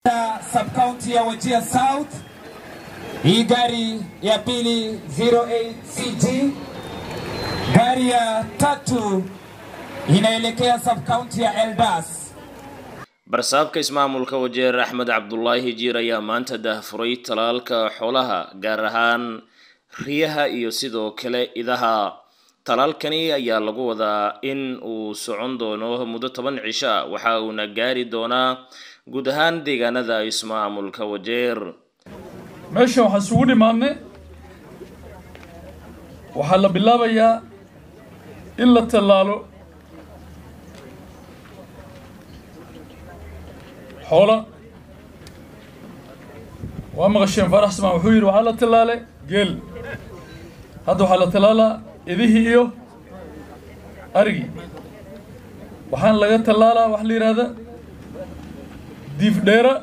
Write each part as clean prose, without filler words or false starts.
Sub-county ya Wajir South. Hii gari ya pili 08CG. Gari ya tatu inaelekea sub-county ya Eldas. barsaabka ismaamulka Wajir Axmed Cabdullaahi Jiir ayaa maanta daahfuray talaalka xoolaha gaar ahaan riyaha iyo sidoo kale idaha. talaalkani ayaa lagu wadaa in uu socon doono muddo 10 cisho waxa uuna gaari doonaa guud ahaan deegaanada ismaamulka Wajir. meesha waxa isugu dhimaanay waxa la bilaabayaa in la talaalo xoolo waa maqasheen farax sama wuxuu yiri waxa la talaalay geel hadda waxa la talaalaa idihii iyo arigi waxaan laga talaalaa wax la yiraahdo diif dheera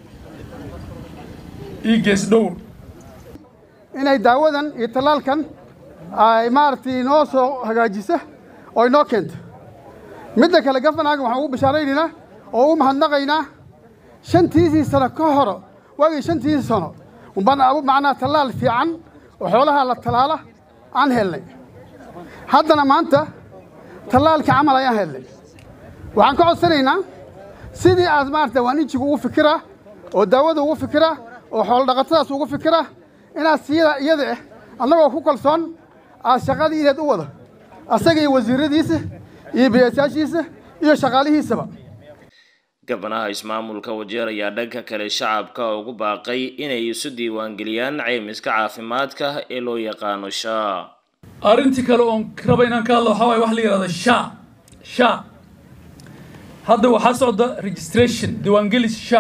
igees dhowr inay daawadan iyo talaalkan ay maartay noo soo hagaajisa oo inoo keento midda kale gafanaaga waxaan ugu bashaaraynaa oo u mahadnaqaynaa 5 sano ka hor waagii 5 sano umbana abu macna talaal fiican oo xoolaha la talaala aan helnay haddana maanta talaalka camal ayaan helnay waxaan ka codsanaynaa sidii aad maartay waanijigu ugu fikira oo daawada ugu fikira oo xoolo dhaqatadaas ugu fikira inaad siida iyada annagoo ku kalsoon aad shaqadiideed u wada asaga iyo wasiiradiisa iyo biyaashaashiisa iyo shaqaalihiisaba. gabanaha ismaamulka Wajir ayaa dhanka kale shacabka ugu baaqay inay isu diiwaangeliyaan caymiska caafimaadka ee loo yaqaan SHA. arintii kale oo raba inaan ka hadlo waxa wax la yiraahdo SHA hadda waxa socda registration diiwaangelis SHA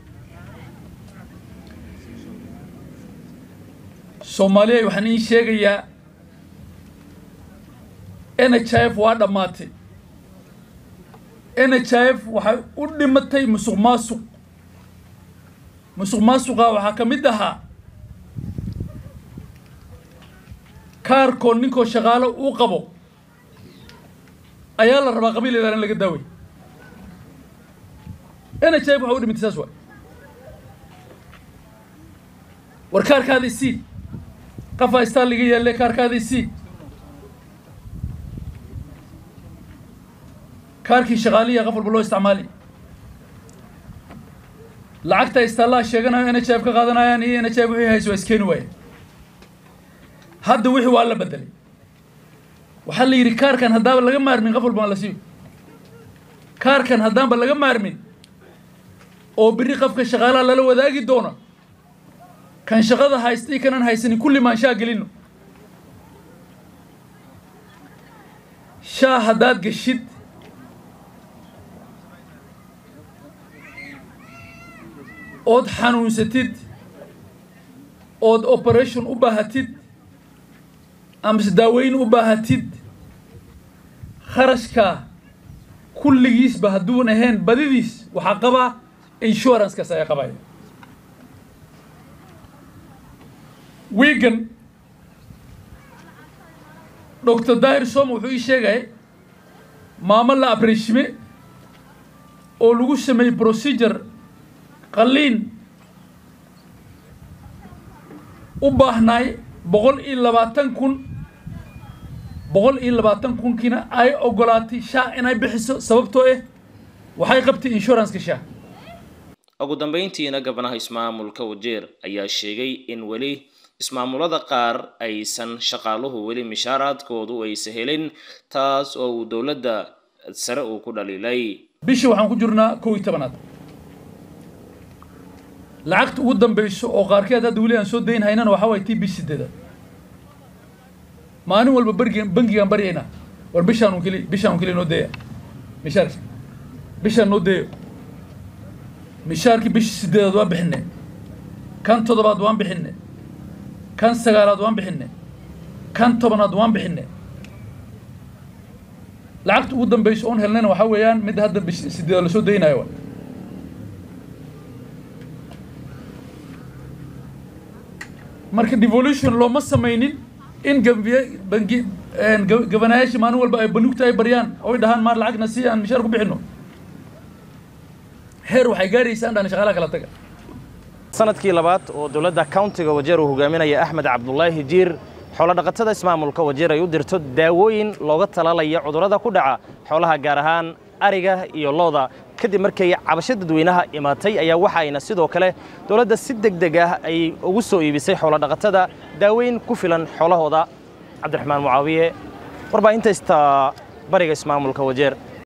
Soomaaliya waxaan in sheegayaa NHIF waa dhamaatay NHIF waxay u dhimatay musuqmaasuqa waxa kamid ahaa kaarkoon ninkoo shaqaale uu qabo ayaa la rabaa qabiil ilaalan laga daaway NHIF waxa u dhimatay saas waa war kaarkaadi si qafa istaan liga yeelay kaarkaadi si kaarkii shaqaaliya qof walba loo isticmaali lacagta istaalaha sheeganayo NHIF ka qaadanayaan iyo NHIF wixii hayso iskeeni waay hadda wixii waa la bedelay waxa la yiri kaarkan hadaba laga maarmin qof walba la siiyo kaarkan hadaba laga maarmin oo biri qofka shaqaalaha la wadaagi doona kan shaqada haystay kanan haysan kulli ma shaa galino SHA hadaad gashid ood xanuunsatid ood operation u baahatid ama daaweyn u baahatid kharashka kulligiis ba haduun ahayn badidiis waxa qaba insurance ka say qabay weekend Dr. Dair Som wuxuu sheegay maama la appreciate oo lagu sameeyay procedure qalliin u baahnay 120,000 kina ay ogolaatay SHA inay bixiso sababtoo waxay qabtay insurance ka SHA. ugu dambeyntiina gabanaha ismaamulka Wajir ayaa sheegay in wali ismaamulada qaar aysan shaqaaluhu wali mishaaraadkoodu ay sahelin taas oo dawladda sare uu ku dhaliilay. bishii waxaan ku jirnaa 11aad lacagta ugu dambayso oo qaarkeed hadda wali aan soo deyn haynana waxa way TB8 maalin walba bangigan bariyayna war bishaan kali noo deeya bishaan noo deeyo mishaarki bishii 8 waan bixinay kan 7aad waan bixinay kan 9aad waan bixinay kan 10aad waan bixinay lacagta ugu dambayso oo helnayna waxa weeyaan mid hadda bishii 8 la soo deynayo marka devolution loo ma sameeynin in bangi gabanayaasha maalin walba ay banuugta ay bariyaan oo dhahaan maar lacagna si aan mishaar ku bixino heer waxay gaaraysaa in dhan shaqaalaha kala taga sanadkii labaad oo dowladda countiga Wajeer uu hogaaminaya Axmed Cabdullaahi Jiir xoolo dhaqatada ismaamulka Wajeer ay u dirto daawooyin looga talaalaya cudurrada ku dhaca xoolaha gaar ahaan ariga iyo looda kadib markay cabashada dadweynaha imaatay ayaa waxayna sidoo kale dowladda si degdeg ah ay ugu soo iibisay xoolo dhaqatada daaweyn ku filan xoolahooda Cabdiraxmaan Mucaawiye warbaahinta bariga ismaamulka Wajeer